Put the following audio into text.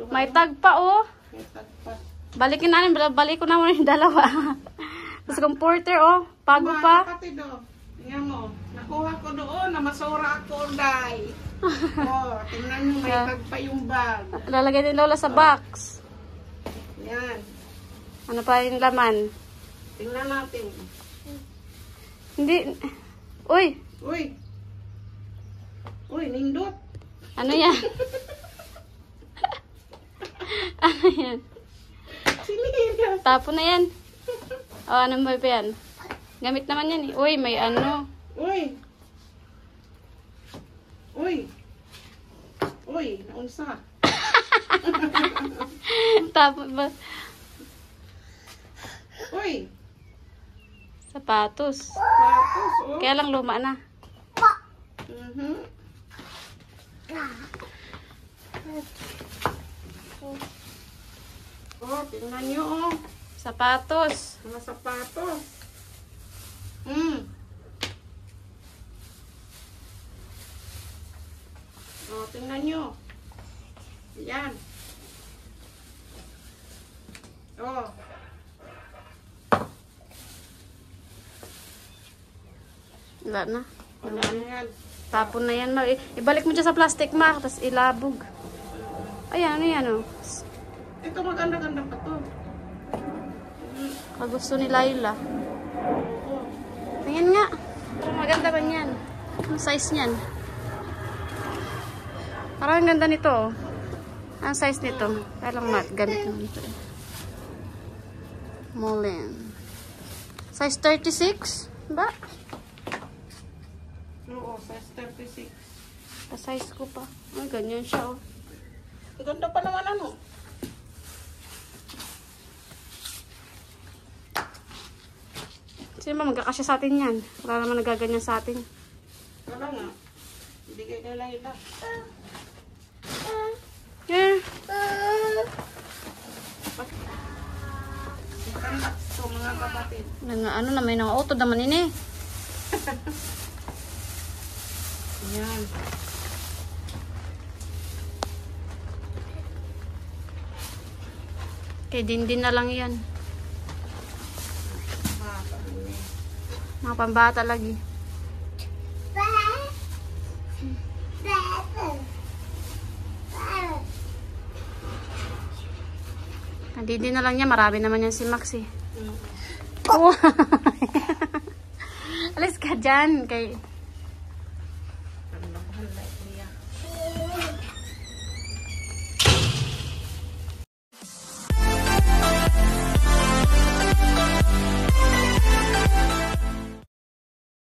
May tag pa, oh. May tag pa. Balikin namin, balik ko na muna yung dalawa. Tapos comforter, oh. Pago pa. Kapatid, oh. Tingnan mo. Nakuha ko doon na masura ako, Day. Oh, tingnan nyo, may tag pa yung bag. Lalagay din Lola sa box. Yan. Ano pa yung laman? Tingnan natin. Hindi. Uy. Uy. Uy, nindot. Ano yan? Ano yan? Sinilas. Tapo na yan. O, ano ba yan? Gamit naman yan eh. Uy, may ano. Uy. Uy. Uy, naunsa. Tapo ba? Uy. Sapatos. Tapos, oh. Kaya lang luma na. Oh, tingnan nyo, oh. Sapatos. Mga sapatos. Oh, tingnan nyo. Yan. Oh. Wala na. Wala na yan. Tapon na yan. Ibalik mo dyan sa plastic, ma. Tapos ilabog. Ayan, ano yan, oh. Ito maganda-ganda pa to. Kagusto ni Laila. Oh. Tingin nga. Parang maganda ba yan? Ang size niyan. Parang ang ganda nito, oh. Ang size nito. Kaya lang mat. Ganit naman ito. Mullen. Size 36? Ba? Oo, size 36. Pa-size ko pa. Ay, ganyan siya, oh. Ganda pa naman ano. Sino ba magkakasya sa atin yan? Wala naman nagaganyan sa atin. Wala nga. Bigay na lang ito. Yeah. Maganda ito mga kapatid. Ano na, may nang-auto naman ini. Ayan. Kay din na lang yan. Mga pambata lagi. Hindi na lang niya. Marami naman yan si Max eh. Oh. Alis ka dyan. Kay...